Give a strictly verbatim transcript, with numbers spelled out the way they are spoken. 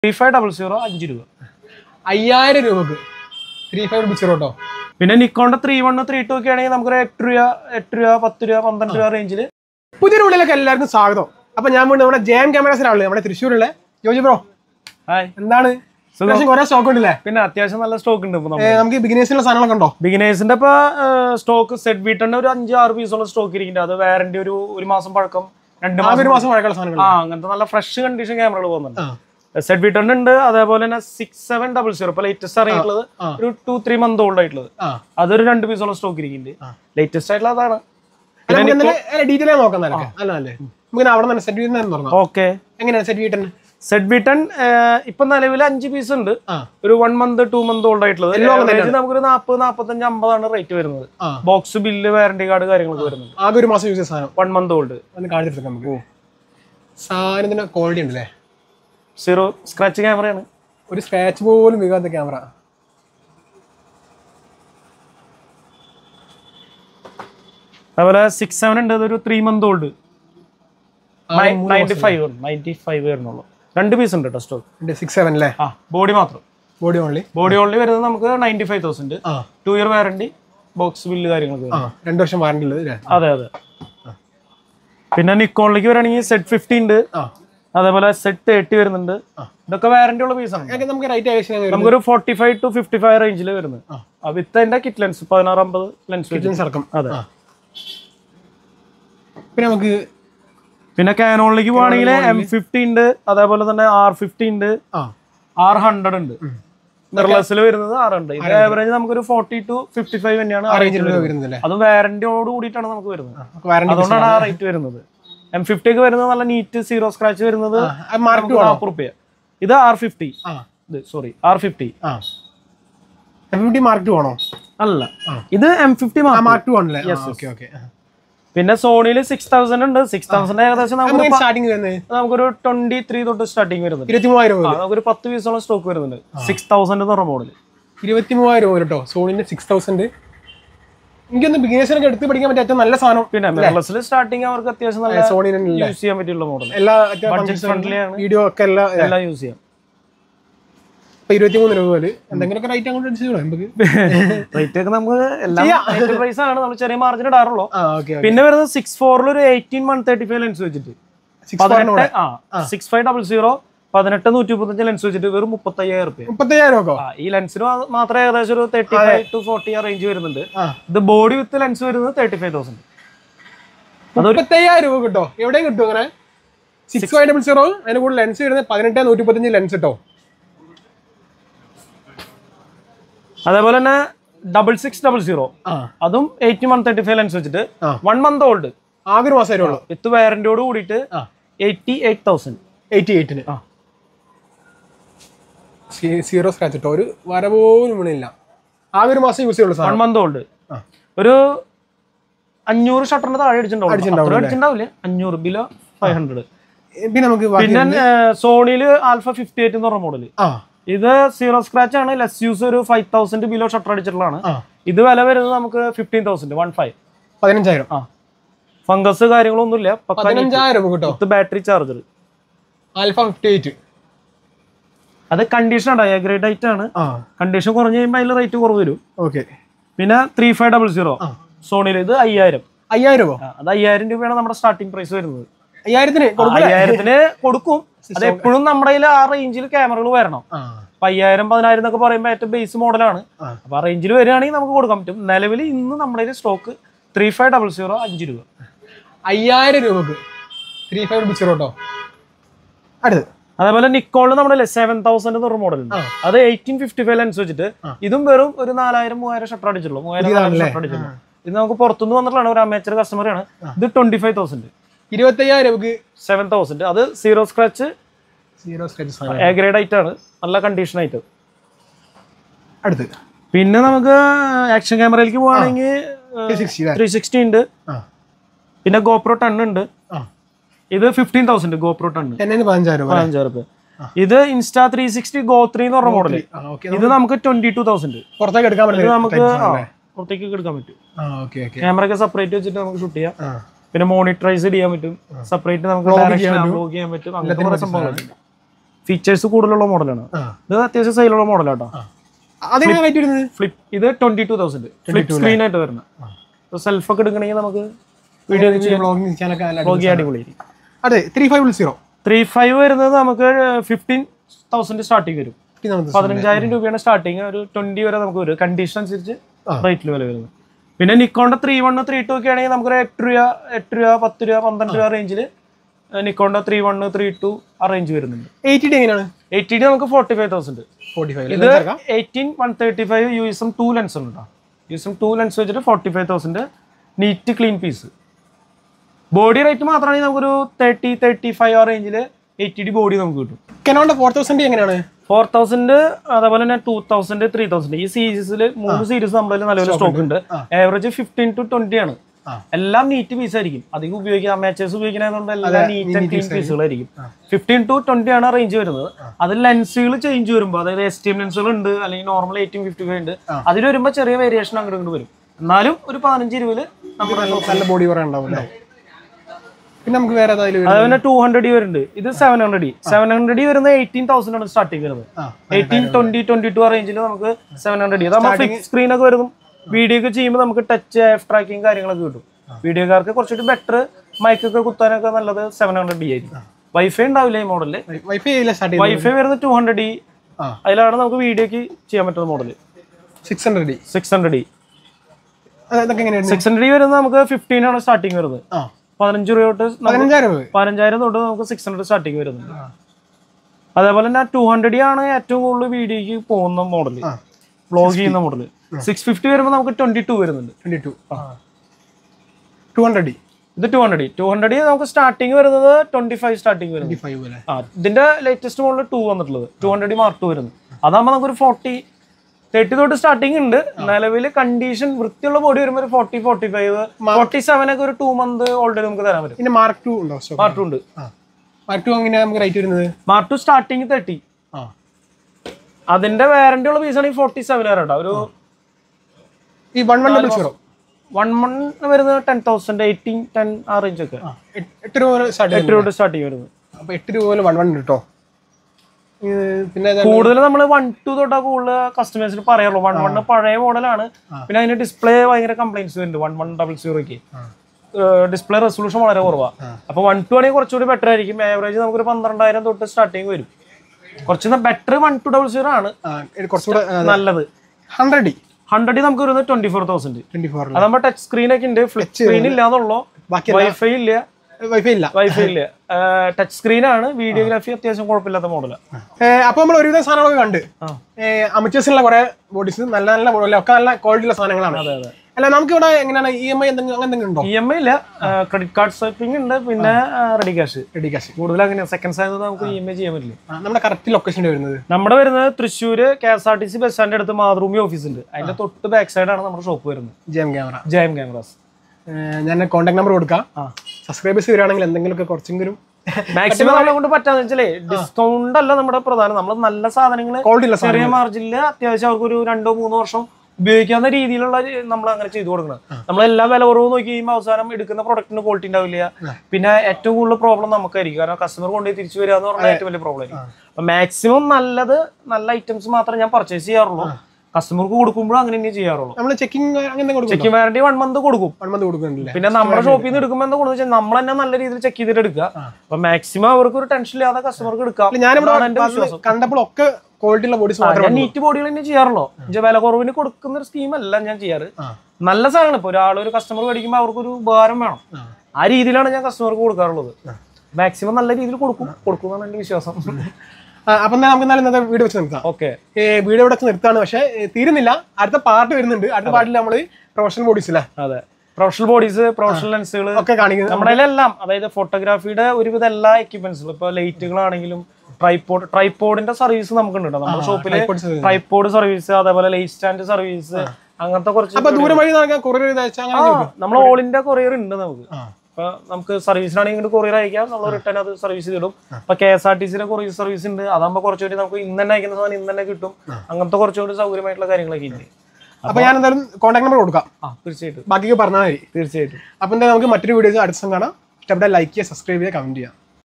three five zero zero അഞ്ച് രൂപ. അയ്യായിരം രൂപക്ക് three five zero zero കേട്ടോ. പിന്നെ നിക്കോണിന്റെ three one three two ഒക്കെ ആണെങ്കിൽ നമുക്ക് എട്ട് രൂപ എട്ട് രൂപ പത്ത് രൂപ പന്ത്രണ്ട് രൂപ റേഞ്ചിൽ. പുതിയ വീഡിയോയിലേക്ക് എല്ലാവർക്കും സ്വാഗതം. അപ്പൊ ഞാൻ വീണ്ടും നമ്മുടെ ജെ എം ക്യാമറാസിലാണ് നമ്മുടെ തൃശ്ശൂരിലെ ജോജി ബ്രോ. ഹായ്, എന്താണ് കുറെ സ്റ്റോക്ക് ഉണ്ടല്ലേ? പിന്നെ അത്യാവശ്യം നല്ല സ്റ്റോക്ക് ഉണ്ട്. നമുക്ക് ബിഗിനേഴ്സിനുള്ള സാധനങ്ങളൊക്കെ ഉണ്ടോ? ബിഗിനേഴ്സിന്റെ ഇപ്പൊ സ്റ്റോക്ക് സെറ്റ് വീട്ടിന്റെ ഒരു അഞ്ച് ആറ് പീസോളം സ്റ്റോക്ക് ഇരിക്കുന്നുണ്ട്. അത് വാറന്റി ഒരു ഒരു മാസം പഴക്കം രണ്ട് മാസം ഒരു മാസം പഴക്കമുള്ള സാധനങ്ങൾ. ആ അങ്ങനത്തെ നല്ല ഫ്രഷ് കണ്ടീഷൻ ക്യാമറകൾ പോകുന്നുണ്ട്. സെറ്റ് വീട്ടുണ്ട് ഉണ്ട്. അതേപോലെ തന്നെ സിക്സ് സെവൻ ഡബിൾ സീറോ ഇപ്പൊ ലേറ്റസ്റ്റ് ഇറങ്ങിയിട്ടുള്ളത് ഒരു ടു ത്രീ മന്ത് ഓൾഡ് ആയിട്ടുള്ളത് അതൊരു രണ്ട് പീസോളം സ്റ്റോക്ക് ഇരിക്കുന്നുണ്ട്. ലേറ്റസ്റ്റ് ആയിട്ടുള്ള അതാണ്. ഡീറ്റെയിൽ നോക്കാം. ഓക്കെ, എങ്ങനെയാണ് സെറ്റ് വീട്ടൻ? സെറ്റ് വീട്ടൻ ഇപ്പൊ നിലവിൽ അഞ്ച് പീസ് ഉണ്ട്. ഒരു one month two month old ആയിട്ടുള്ളത്. നമുക്കൊരു നാപ്പത് നാപ്പത്തഞ്ച് അമ്പതാണ് റേറ്റ് വരുന്നത്. ബോക്സ് ബില്ല് വാറന്റി കാർഡ് കാര്യങ്ങളൊക്കെ വരുന്നത്. ആകെ ഒരു മാസം യൂസ് സാധനം വൺ മന്ത് ഓൾഡ് കാണിച്ചിട്ട് നമുക്ക് സാധനത്തിന്റെ ക്വാളിറ്റി ഉണ്ടല്ലേ. സീറോ സ്ക്രാച്ച് ക്യാമറയാണ്. ഒരു സ്ക്രാച്ച് പോലും വീഴാത്ത ക്യാമറ. അതുപോലെ സിക്സ് സെവൻ ഉണ്ട്. ഒരു three month old ninety five ninety five വരുന്നുള്ളൂ. രണ്ട് പീസ് ഉണ്ട് കേട്ടോ സ്റ്റോക്ക്. സിക്സ് സെവൻ അല്ലേ? ആ, ബോഡി മാത്രം. Body only. ബോഡി ഓൺലി വരുന്നത് നമുക്ക് ninety five thousand. Two year warranty, box bill കാര്യങ്ങളൊക്കെ. രണ്ടു വർഷം വാറന്റി ഉള്ളത്. അതെ അതെ. പിന്നെ നിക്കോണിലേക്ക് വരികയാണെങ്കിൽ സെറ്റ് ഫിഫ്റ്റി ഉണ്ട്. അതേപോലെ സെറ്റ് തേർട്ടി വരുന്നുണ്ട്. ഇതൊക്കെ വാറന്റി ഉള്ള പീസാണ്. നമുക്കൊരു forty five to fifty five റേഞ്ചിൽ വരുന്നത്. വിത്ത് അതിന്റെ കിറ്റ് ലെൻസ് പതിനാറ് അമ്പത് ലെൻസ് ഇറക്കും. അതെ. പിന്നെ നമുക്ക് പിന്നെ കാനോണിലേക്ക് പോവാണെങ്കിൽ എം ഫിഫ്റ്റി ഉണ്ട്. അതേപോലെ തന്നെ ആർ ഫിഫ്റ്റി ഉണ്ട്. ആർ ഹൺഡ്രഡ് ഉണ്ട്. മിറർലെസ്സിൽ വരുന്നത് ആർ ഉണ്ട്. ഇത് ആവറേജ് നമുക്കൊരു ഫോർട്ടി ടു ഫിഫ്റ്റി ഫൈവ് തന്നെയാണ്. അതും വാറന്റിയോട് കൂടിയിട്ടാണ് നമുക്ക് വരുന്നത്. അതുകൊണ്ടാണ് ആ റേറ്റ് വരുന്നത്. എം ഫിഫ്റ്റി ഒക്കെ വരുന്നത് നല്ല നീറ്റ് സീറോ സ്ക്രാച്ച് വരുന്നത് നാൽപ്പത് റുപ്യ. ഇത് R fifty sorry R fifty mark two ആണോ? അല്ല, ഇത് എം ഫിഫ്റ്റി മാർക്ക് ടു ആണല്ലേ? പിന്നെ സോണിയിൽ സിക്സ് തൗസൻഡ് ഉണ്ട്. സിക്സ് തൗസൻഡ് ഏകദേശം നമുക്കൊരു ട്വന്റി ത്രീ തൊട്ട് സ്റ്റാർട്ടിങ് വരുന്നത്. ഇരുപത്തി മൂവായിരം നമുക്കൊരു പത്ത് പീസോളം സ്റ്റോക്ക് വരുന്നുണ്ട്. സിക്സ് തൗസൻഡ് എന്ന് പറഞ്ഞ മോഡൽ. ഇരുപത്തി മൂവായിരം കേട്ടോ സോണിന്റെ സിക്സ് തൗസൻഡ്. എനിക്കൊന്ന് ബിഗിനേഴ്സിനൊക്കെ എടുത്ത് പഠിക്കാൻ പറ്റിയ ഏറ്റവും നല്ല സാധനം. പിന്നെ മിറർലെസ്സിൽ സ്റ്റാർട്ടിങ് അവർക്ക് അത്യാവശ്യം നല്ല സോണിയിൽ യൂസ് ചെയ്യാൻ പറ്റിയുള്ള മോഡൽ. എല്ലാ ഫ്രണ്ട്ലിയാണ്. വീഡിയോ ഒക്കെ എല്ലാം യൂസ് ചെയ്യാം. ഇരുപത്തി മൂന്ന് രൂപ പോലെ എന്തെങ്കിലുമൊക്കെ റേറ്റ് അങ്ങോട്ട് അടിച്ചു നമുക്ക്. റേറ്റ് ഒക്കെ നമുക്ക് എല്ലാം പ്രൈസ് ആണ്. നമ്മൾ ചെറിയ മാർജിൻ ഇടാറുള്ളൂ. പിന്നെ വരുന്നത് സിക്സ് ഫോറിൽ ഒരു eighteen one thirty five lens വെച്ചിട്ട് സിക്സ് ഫൈവ് ഡബിൾ സീറോ പതിനെട്ട് നൂറ്റി മുപ്പത്തഞ്ച് ലെൻസ് വെച്ചിട്ട് വെറും മുപ്പത്തയ്യായിരം റുപ്യ. മുപ്പത്തയ്യായിരം ഈ ലെൻസിന് മാത്രം ഏകദേശം ഒരു തേർട്ടി ഫൈവ് ടു ഫോർട്ടി ആ റേഞ്ച് വരുന്നുണ്ട്. ഇത് ബോഡി വിത്ത് ലെൻസ് വരുന്നത് തേർട്ടി ഫൈവ് തൗസൻഡ്. മുപ്പത്തയ്യായിരം രൂപ കിട്ടോ? എവിടെയും കിട്ടും അങ്ങനെ. സിക്സ് ഫൈവ് ഡബിൾ സീറോ അതിന് കൂടുതൽ ലെൻസ് വരുന്നത് പതിനെട്ട് നൂറ്റി മുപ്പത്തഞ്ച് ലെൻസ് കിട്ടോ. അതേപോലെ തന്നെ ഡബിൾ സിക്സ് ഡബിൾ സീറോ അതും eighty one thirty five lens വെച്ചിട്ട് വൺ മന്ത് ഓൾഡ്. ആകെ ഒരു മാസം ഉള്ളൂ. വിത്ത് വാറന്റിയോട് കൂടിയിട്ട് എയ്റ്റി എയ്റ്റ് തൗസൻഡ്. എയ്റ്റി എയ്റ്റിന് സീറോ സ്ക്രാച്ച് ഇട്ടോ. ഒരു വര പോലും വീണില്ല. ആകെ ഒരു മാസം യൂസ് ചെയ്യുള്ളൂ. One month old. ഒരു അഞ്ഞൂറ് ഷട്ടറിന് താഴെ അടിച്ചിട്ടുണ്ടാവില്ല. അഞ്ഞൂറ് ബിലോ ഫൈവ് ഹൺഡ്രഡ്. പിന്നെ നമുക്ക് പിന്നെ സോണിയിൽ ആൽഫ ഫിഫ്റ്റി എയ്റ്റ് എന്ന് പറഞ്ഞ മോഡല്. ഇത് സീറോ സ്ക്രാച്ച് ആണ്. ലെസ് യൂസ് ഒരു ഫൈവ് തൗസൻഡ് ബിലോ ഷട്ടർ അടിച്ചിട്ടുള്ളതാണ്. ഇത് വില വരുന്നത് നമുക്ക് ഫിഫ്റ്റീൻ തൗസൻഡ് വൺ ഫൈവ് പതിനഞ്ചായിരം. ആ, ഫംഗസ് കാര്യങ്ങളൊന്നുമില്ല. പതിനഞ്ചായിരം കിട്ടും. Battery charger alpha fifty eight. അത് കണ്ടീഷൻ ആണ്. എ ഗ്രേഡ് ആയിട്ട് ആണ്. കണ്ടീഷൻ കുറഞ്ഞു കഴിയുമ്പോൾ അതിൽ റേറ്റ് കുറവ് വരും. ഓക്കെ. പിന്നെ ത്രീ ഫൈവ് ഡബിൾ സീറോ സോണിയിൽ ഇത് അയ്യായിരം. അയ്യായിരം അത് അയ്യായിരം രൂപയാണ് നമ്മുടെ സ്റ്റാർട്ടിംഗ് പ്രൈസ് വരുന്നത്. അയ്യായിരത്തിന് അയ്യായിരത്തിന് കൊടുക്കും. അത് എപ്പോഴും നമ്മുടെ കയ്യിൽ ആ റേഞ്ചിൽ ക്യാമറകൾ വരണം. അപ്പൊ അയ്യായിരം പതിനായിരം എന്നൊക്കെ പറയുമ്പോൾ ഏറ്റവും ബേസ് മോഡലാണ്. അപ്പൊ ആ റേഞ്ചിൽ വരികയാണെങ്കിൽ നമുക്ക് കൊടുക്കാൻ പറ്റും. നിലവിൽ ഇന്ന് നമ്മുടെ കയ്യിൽ stock three five double zero അഞ്ച് രൂപ. അയ്യായിരം രൂപക്ക് ത്രീ ഫൈവ് ഡബിൾ സീറോ കേട്ടോ. അടുത്ത് അതേപോലെ നിക്കോണിൽ നമ്മുടെ സെവൻ തൗസൻഡ് എന്ന് പറഞ്ഞ മോഡൽ ഉണ്ട്. അത് എയ്റ്റീൻ ഫിഫ്റ്റി ഫൈവ് ലെൻസ് വെച്ചിട്ട് ഇതും വെറും ഒരു നാലായിരം മൂവായിരം ഷട്ടർ അടിച്ചുള്ളൂ. മൂവായിരം ഷട്ടർ അടിച്ചുള്ളൂ. ഇത് നമുക്ക് പുറത്തുനിന്ന് വന്നിട്ടുള്ള ഒരു അമേച്ചർ കസ്റ്റമറാണ്. ഇത് ട്വന്റി ഫൈവ് തൗസൻഡ്. ഇരുപത്തയ്യായിരം സെവൻ തൗസൻഡ്. അത് zero scratch zero scratch A grade ആയിട്ടാണ്. നല്ല കണ്ടീഷൻ ആയിട്ട്. അടുത്ത് പിന്നെ നമുക്ക് ആക്ഷൻ ക്യാമറയിലേക്ക് പോവാണെങ്കിൽ ത്രീ സിക്സ്റ്റി ഉണ്ട്. പിന്നെ ഗോപ്രോ ടെൻ ഉണ്ട്. ഇത് ഫിഫ്റ്റീൻ തൗസൻഡ് ഗോപ്രോ ടെൻ പതിനഞ്ചായിരം രൂപ. ഇത് insta three sixty go three എന്ന് പറഞ്ഞ മോഡല്. ഇത് നമുക്ക് ട്വന്റി ടു തൗസൻഡ്. പുറത്തേക്ക് എടുക്കാൻ പറ്റും. നമുക്ക് പുറത്തേക്ക് എടുക്കാൻ പറ്റും. ക്യാമറ ഒക്കെ സെപ്പറേറ്റ് വെച്ചിട്ട് നമുക്ക് ഷൂട്ട് ചെയ്യാം. പിന്നെ മോണിറ്ററൈസ് ചെയ്യാൻ പറ്റും. സെപ്പറേറ്റ് നമുക്ക് ഡയറക്ഷൻ അൺലോക്ക് ചെയ്യാൻ പറ്റും. അങ്ങനത്തെ കുറെ സംഭവങ്ങളുണ്ട്. ഫീച്ചേഴ്സ് കൂടുതലുള്ള മോഡലാണ്. ഇത് അത്യാവശ്യം സെയിലുള്ള മോഡലാട്ടോ. ഫ്ലിപ്പ് ഇത് twenty two thousand flip screen ആയിട്ട് വരുന്നത്. സെൽഫ് ഒക്കെ എടുക്കണമെങ്കിൽ നമുക്ക് വീഡിയോ അടിപൊളിയായിരിക്കും. അതെ three five zero three five വരുന്നത് നമുക്ക് ഫിഫ്റ്റീൻ തൗസൻഡ് സ്റ്റാർട്ടിങ് വരും. പതിനഞ്ചായിരം രൂപയാണ് സ്റ്റാർട്ടിങ്. ഒരു ട്വന്റി വരെ നമുക്ക് വരും. കണ്ടീഷൻ അനുസരിച്ച് റേറ്റിൽ വില വരുന്നത്. പിന്നെ നിക്കോണിന്റെ ത്രീ വൺ ത്രീ ടു ഒക്കെ ആണെങ്കിൽ നമുക്കൊരു എട്ട് രൂപ എട്ട് രൂപ പത്ത് രൂപ പന്ത്രണ്ട് രൂപ റേഞ്ചിൽ നിക്കോണിന്റെ ത്രീ വൺ ത്രീ ടു ആ റേഞ്ച് വരുന്നുണ്ട്. എയ്റ്റി ഡി എങ്ങനെയാണ്? എയ്റ്റി ഡി നമുക്ക് ഫോർട്ടി ഫൈവ് തൗസൻഡ്. ഇത് eighteen one thirty five U S M two lens ഉണ്ട്. U S M two lens വെച്ചിട്ട് forty five thousand neat clean piece. Body rate മാത്രമാണെങ്കിൽ നമുക്കൊരു thirty thirty five ആ റേഞ്ചിൽ eighty D body നമുക്ക് കിട്ടും. കനോണിന്റെ ഫോർ തൗസൻഡ് എങ്ങനെയാണ്? ഫോർ തൗസൻഡ് അതേപോലെ തന്നെ ടൂ തൗസൻഡ് ത്രീ തൗസൻഡ് ഈ സീരീസിൽ മൂന്ന് സീരീസ് നമ്മുടെ നിലവിൽ സ്റ്റോക്ക് ഉണ്ട്. ആവറേജ് ഫിഫ്റ്റീൻ ടു ട്വന്റി ആണ്. എല്ലാം നീറ്റ് പീസ് ആയിരിക്കും. അധികം ഉപയോഗിക്കുക അമേച്ചേഴ്സ് ഉപയോഗിക്കുന്നതുകൊണ്ട് എല്ലാം നീറ്റ് ആൻഡ് ക്ലീൻ പീസുകളായിരിക്കും. ഫിഫ്റ്റീൻ ടു ട്വന്റി ആണ് റേഞ്ച് വരുന്നത്. അതിൽ ലെൻസുകൾ ചേഞ്ച് വരുമ്പോൾ അതായത് എസ് ടി എം ലെൻസുകൾ ഉണ്ട്, അല്ലെങ്കിൽ നോർമൽ എയ്റ്റീൻ ഫിഫ്റ്റി ഫൈവ് ഉണ്ട്. അതിൽ വരുമ്പോൾ ചെറിയ വേരിയേഷൻ അങ്ങോട്ട് ഇങ്ങോട്ട് വരും. എന്നാലും ഒരു പതിനഞ്ച് ഇരുപതില് നമ്മുടെ നല്ല ബോഡി ഉണ്ടാവും. പിന്നെ നമുക്ക് വേറെ അതുപോലെ ടു ഹൺഡ്രഡ് ഡി വരുന്നുണ്ട്. ഇത് seven hundred D seven hundred D വരുന്നത് എയ്റ്റീൻ തൗസൻഡ് ആണ് സ്റ്റാർട്ടിങ് വരുന്നത്. എയ്റ്റീൻ ട്വന്റി ട്വന്റി ടു ആ റേഞ്ചിൽ നമുക്ക് സെവൻ ഹൺഡ്രഡ് ഡി നമ്മൾ ഫ്ലിപ്പ് സ്ക്രീൻ ഒക്കെ വരും. വീഡിയോ ഒക്കെ ചെയ്യുമ്പോൾ നമുക്ക് ടച്ച് എഫ് ട്രാക്കിങ് കാര്യങ്ങളൊക്കെ കിട്ടും. വീഡിയോക്കാർക്ക് കുറച്ചുകൂടി ബെറ്റർ മൈക്കൊക്കെ കുത്താനൊക്കെ നല്ലത് സെവൻ ഹൺഡ്രഡ് ഡി ആയിരിക്കും. വൈഫൈ ഉണ്ടാവില്ല ഈ മോഡലില്. വൈഫൈ വൈഫൈ വരുന്നത് ടു ഹൺഡ്രഡ് ഡി. അതിലാണ് നമുക്ക് വീഡിയോക്ക് ചെയ്യാൻ പറ്റുന്ന model. Six hundred D six hundred D six hundred D വരുന്നത് നമുക്ക് ഫിഫ്റ്റീൻ ആണ് സ്റ്റാർട്ടിങ് വരുന്നത്. പതിനഞ്ച് രൂപ തൊട്ട് പതിനഞ്ചായിരം തൊട്ട് നമുക്ക് സിക്സ് ഹൺഡ്രഡ് സ്റ്റാർട്ടിങ് വരുന്നുണ്ട്. അതേപോലെ തന്നെ ടു ഹൺഡ്രഡ് ആണ് ഏറ്റവും കൂടുതൽ വീഡിയോക്ക് പോകുന്ന മോഡല്, വ്ലോഗ് ചെയ്യുന്ന മോഡല്. സിക്സ് ഫിഫ്റ്റി വരുമ്പോൾ നമുക്ക് ട്വന്റി ടു വരുന്നുണ്ട്. Twenty two two hundred D ഇത് ടു ഹൺഡ്രഡ് ടു ഹൺഡ്രഡ് നമുക്ക് സ്റ്റാർട്ടിങ് വരുന്നത് ട്വന്റി ഫൈവ് സ്റ്റാർട്ടിങ് വരുന്നത്. ആ ഇതിന്റെ ലേറ്റസ്റ്റ് മോഡൽ ടു വന്നിട്ടുള്ളത് ടു ഹൺഡ്രഡ് മാർക്ക് ടു വരുന്നത്. അതാകുമ്പോൾ നമുക്കൊരു ഫോർട്ടി തേർട്ടി തൊട്ട് സ്റ്റാർട്ടിങ് ഉണ്ട്. നിലവിൽ കണ്ടീഷൻ വൃത്തിയുള്ള ബോഡി വരുമ്പോൾ ഒരു forty forty five forty seven ഒക്കെ ഒരു ടു മന്ത് ഓൾറെഡി നമുക്ക് തരാൻ പറ്റും. പിന്നെ മാർക്ക് ടു ഉണ്ടോ? മാർക്ക് ടു ഉണ്ട്. മാർക്ക് ടു എങ്ങനെയാണ് നമുക്ക് റേറ്റ് വരുന്നത്? Mark two starting thirty. അതിന്റെ വാറന്റി ഉള്ള പീസ് ആണെങ്കിൽ ഫോർട്ടി സെവൻ വരെ കേട്ടോ. ഒരു ഈ one one double zero one one വരുന്നത് ടെൻ തൗസൻഡ് എയ്റ്റീൻ ടെൻ ആ റേഞ്ച് ഒക്കെ എട്ട് രൂപ എട്ട് രൂപ സ്റ്റാർട്ടിങ് വരുന്നത്. അപ്പൊ എട്ട് രൂപ വൺ വൺ കേട്ടോ. പിന്നെ കൂടുതൽ നമ്മൾ വൺ ടു തൊട്ടാ കൂടുതൽ കസ്റ്റമേഴ്സിന് പറയാറുള്ളൂ. വൺ വൺ പഴയ മോഡലാണ്. പിന്നെ അതിന്റെ ഡിസ്പ്ലേ ഭയങ്കര കംപ്ലൈന്റ്സ് വരുന്നുണ്ട്. വൺ വൺ ഡബിൾ സീറോക്ക് ഡിസ്പ്ലേ റെസൊല്യൂഷൻ വളരെ കുറവാണ്. അപ്പൊ വൺ ടു ആണെങ്കിൽ കുറച്ചുകൂടി ബെറ്റർ ആയിരിക്കും. ആവറേജ് നമുക്കൊരു പന്ത്രണ്ടായിരം തൊട്ട് സ്റ്റാർട്ടിങ് വരും. കുറച്ച് better one two double zero ആണ് കുറച്ചുകൂടെ നല്ലത്. ഹൺഡ്രഡ് ഡി ഹൺഡ്രഡ് ഡി നമുക്ക് വരുന്നത് ട്വന്റി ഫോർ തൗസൻഡ്. അതാകുമ്പോ ടച്ച് സ്ക്രീൻ ഒക്കെ ഉണ്ട്. ഫ്ലിപ്പ് സ്ക്രീൻ ഇല്ലാന്നുള്ളൂ. വൈഫൈ ഇല്ല. വൈഫൈ ഇല്ല വൈഫൈ ഇല്ല ടച്ച് സ്ക്രീൻ ആണ്. വീഡിയോഗ്രാഫി അത്യാവശ്യം കുഴപ്പമില്ലാത്ത മോഡലാണ്. അപ്പൊ നമ്മൾ ഒരുവിധ സാധനങ്ങളൊക്കെ കണ്ട് അമച്ചേഴ്സിനുള്ള കുറെ ബോഡീസ് നല്ല നല്ല മോഡൽ ഒക്കെ നല്ല ക്വാളിറ്റി ഉള്ള സാധനങ്ങളാണ്. അല്ല നമുക്ക് ഇവിടെ എങ്ങനെയാണ് ഇ എം ഐ എന്തെങ്കിലും എന്തെങ്കിലും ഉണ്ടോ? ഇ എം ഐ ഇല്ല. ക്രെഡിറ്റ് കാർഡ് സ്വൈപ്പിംഗ് ഉണ്ട്. പിന്നെ റെഡി ക്യാഷ് റെഡി ക്യാഷ് കൂടുതൽ അങ്ങനെ സെക്കൻഡ് സൈഡ് നമുക്ക് ഇ എം ഐ ചെയ്യാൻ പറ്റില്ല. നമ്മുടെ കറക്റ്റ് ലൊക്കേഷൻ വരുന്നത് നമ്മുടെ വരുന്നത് Thrissur K S R T C bus സ്റ്റാൻഡിന്റെ അടുത്ത് മാതൃഭൂമി ഓഫീസ് ഉണ്ട്. അതിന്റെ തൊട്ട് ബാക്ക് സൈഡ് ആണ് നമ്മുടെ ഷോപ്പ് വരുന്നത്. Gem camera gem cameras. ഞാൻ കോൺടാക്ട് നമ്പർ കൊടുക്കാം. സബ്സ്ക്രൈബേഴ്സ് വരികയാണെങ്കിൽ എന്തെങ്കിലുമൊക്കെ കുറച്ചെങ്കിലും മാക്സിമം നമ്മളെ കൊണ്ട് പറ്റാന്ന് വെച്ചാലേ ഡിസ്കൗണ്ട് അല്ല നമ്മുടെ പ്രധാനം. നമ്മൾ നല്ല സാധനങ്ങൾ ചെറിയ മാർജിനില് അത്യാവശ്യം അവർക്ക് ഒരു രണ്ടോ മൂന്നോ വർഷം ഉപയോഗിക്കാവുന്ന രീതിയിലുള്ള നമ്മൾ അങ്ങനെ ചെയ്തു കൊടുക്കണം. നമ്മളെല്ലാം വില കുറവ് നോക്കി കഴിയുമ്പോൾ അവസാനം എടുക്കുന്ന പ്രൊഡക്റ്റിന് ക്വാളിറ്റി ഉണ്ടാവില്ല. പിന്നെ ഏറ്റവും കൂടുതൽ പ്രോബ്ലം നമുക്കായിരിക്കും. കാരണം കസ്റ്റമർ കൊണ്ടുപോയി തിരിച്ചു വരിക എന്ന് പറഞ്ഞാൽ ഏറ്റവും വലിയ പ്രോബ്ലം ആയിരിക്കും. അപ്പൊ മാക്സിമം നല്ലത് നല്ല ഐറ്റംസ് മാത്രമേ ഞാൻ പർച്ചേസ് ചെയ്യാറുള്ളൂ. കസ്റ്റമർക്ക് കൊടുക്കുമ്പോഴും അങ്ങനെ തന്നെ ചെയ്യാറുള്ളൂ. നമ്മൾ checking checking warranty one month കൊടുക്കും. വൺ മന്ത് കൊടുക്കുന്നില്ല. പിന്നെ നമ്മുടെ ഷോപ്പിൽ നിന്ന് എടുക്കുമ്പോൾ എന്താ കൊടുക്കുക നമ്മൾ തന്നെ നല്ല രീതിയിൽ ചെക്ക് ചെയ്തിട്ട് എടുക്കുക. അപ്പൊ മാക്സിമം അവർക്ക് ഒരു ടെൻഷൻ ഇല്ലാതെ കസ്റ്റമർക്ക് എടുക്കാം. ഞാനിവിടെ കണ്ടപ്പോഴൊക്കെ ക്വാളിറ്റി ബോഡീസ് നീറ്റ് ബോഡികൾ തന്നെ ചെയ്യാറുള്ളൂ. വില കുറവിന് കൊടുക്കുന്ന ഒരു സ്കീം അല്ല ഞാൻ ചെയ്യാറ്. നല്ല സാധനമാണ്. ഇപ്പൊ ഒരാൾ ഒരു കസ്റ്റമർ മേടിക്കുമ്പോൾ അവർക്കൊരു ഉപകാരം വേണം. ആ രീതിയിലാണ് ഞാൻ കസ്റ്റമർക്ക് കൊടുക്കാറുള്ളത്. മാക്സിമം നല്ല രീതിയിൽ കൊടുക്കും കൊടുക്കുന്നതാണ് എന്റെ വിശ്വാസം. അപ്പൊ നമുക്ക് എന്നാലും ഇന്നത്തെ വീഡിയോ വെച്ച് നിർത്താം. ഓക്കെ, വീഡിയോ ഇവിടെ നിർത്താണ്. പക്ഷെ തീരുന്നില്ല. അടുത്ത പാർട്ട് വരുന്നുണ്ട്. അടുത്ത പാർട്ടിൽ നമ്മള് പ്രൊഫഷണൽ ബോഡീസ് അല്ലേ? അതെ, പ്രൊഫഷണൽ ബോഡീസ്, പ്രൊഫഷണൽ ലെൻസുകൾ ഒക്കെ കാണിക്കുന്നത് നമ്മുടെ എല്ലാം. അതായത് ഫോട്ടോഗ്രാഫിയുടെ ഒരുവിധ എല്ലാ എക്യുപ്മെന്റ്സും ഇപ്പൊ ലൈറ്റുകളാണെങ്കിലും ട്രൈപോഡ് ട്രൈപോഡിന്റെ സർവീസ് നമുക്കുണ്ട്. നമ്മുടെ ഷോപ്പിൽ ട്രൈപോഡ് സർവീസ്, അതേപോലെ ലൈറ്റ് സ്റ്റാൻഡ് സർവീസ്, അങ്ങനത്തെ കുറച്ച് നമ്മൾ ഓൾ ഇന്ത്യ കൊറിയർ ഉണ്ട് നമുക്ക്. അപ്പൊ നമുക്ക് സർവീസിനാണെങ്കിൽ കൊറിയർ അയക്കാം. നമ്മൾ റിട്ടേൺ അത് സർവീസ് ചെയ്തിടും. അപ്പൊ കെ എസ് ആർ ടി സിയുടെ കൊറിയർ സർവീസ് ഉണ്ട്. അതാകുമ്പോൾ കുറച്ചുകൂടി നമുക്ക് ഇന്ന് തന്നെ അയക്കുന്ന സാധനം ഇന്ന് തന്നെ കിട്ടും. അങ്ങനത്തെ കുറച്ചുകൂടി സൗകര്യമായിട്ടുള്ള കാര്യങ്ങളൊക്കെ ഉണ്ട്. അപ്പൊ ഞാൻ എന്തായാലും കോൺടാക്ട് നമ്പർ കൊടുക്കാം. തീർച്ചയായിട്ടും ബാക്കിയൊക്കെ പറഞ്ഞാൽ മതി. തീർച്ചയായിട്ടും. അപ്പൊ എന്താ നമുക്ക് മറ്റൊരു വീഡിയോസ് അടുത്ത ദിവസം കാണാം. ഇഷ്ടപ്പെട്ട ലൈക്ക് ചെയ്യുക, സബ്സ്ക്രൈബ് ചെയ്യുക, കമന്റ് ചെയ്യുക.